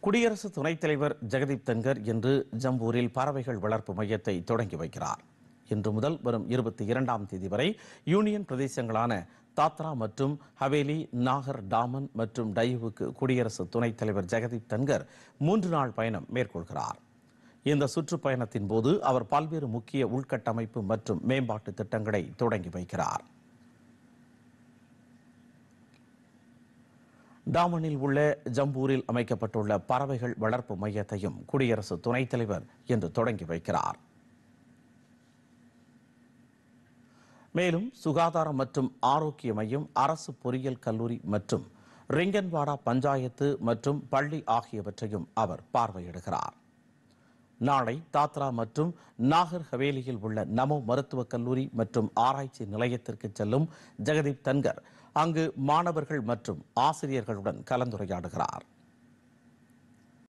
குடியரசு துணைத் தலைவர் ஜெகதீப் தன்கர் இன்று ஜம்பூரில் பறவைகள் வளர்ப்பு மையத்தை தொடங்கி வைக்கிறார். இன்று முதல் வரும் 22ஆம் தேதி வரை யூனியன் பிரதேசங்களான தாத்ரா மற்றும் ஹவேலி, நாகர், டாமன் மற்றும் டையூவுக்கு குடியரசு துணைத் தலைவர் ஜெகதீப் தன்கர் 3 நாள் பயணம் மேற்கொள்கிறார். இந்த சுற்றுப்பயணத்தின் போது அவர் பல்வேறு முக்கிய உள்கட்டமைப்பு மற்றும் மேம்பாட்டு திட்டங்களை தொடங்கி வைக்கிறார். டாமனில் உள்ள ஜம்பூரில் அமைக்கப்பட்டுள்ள பறவைகள் வளர்ப்பு மையத்தையும் குடியரசு துணைத் தலைவர் இன்று தொடங்கி வைக்கிறார். மேலும் சுகாதாரம் மற்றும் ஆரோக்கிய மையம், அரசு பொறியியல் கல்லூரி மற்றும் ரிங்கன்வாடா பஞ்சாயத்து மற்றும் பள்ளி ஆகியவற்றையும் அவர் பார்வையிடுகிறார். நாளை தாத்ரா மற்றும் நாகர் ஹவேலியில் உள்ள நமோ மருத்துவக் கல்லூரி மற்றும் ஆராய்ச்சி நிலையத்திற்கு செல்லும் ஜெகதீப் தன்கர் அங்கு மாணவர்கள் மற்றும் ஆசிரியர்களுடன் கலந்துரையாடுகிறார்.